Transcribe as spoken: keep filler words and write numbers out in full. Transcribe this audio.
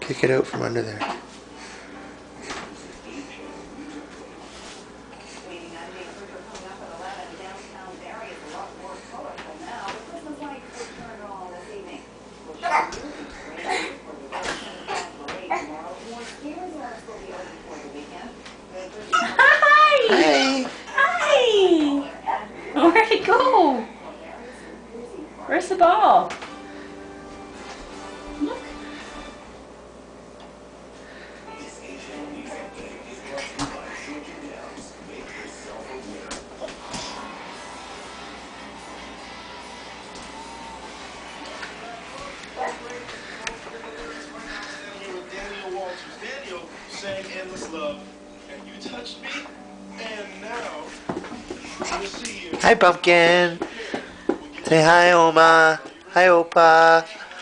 Kick it out from under there. Hi! Hi! Where'd it go? Where's the ball? Look. Daniel sang Endless Love, and you touched me, and now we'll see you. Hi, Pumpkin. Say hi, Oma. Hi, Opa.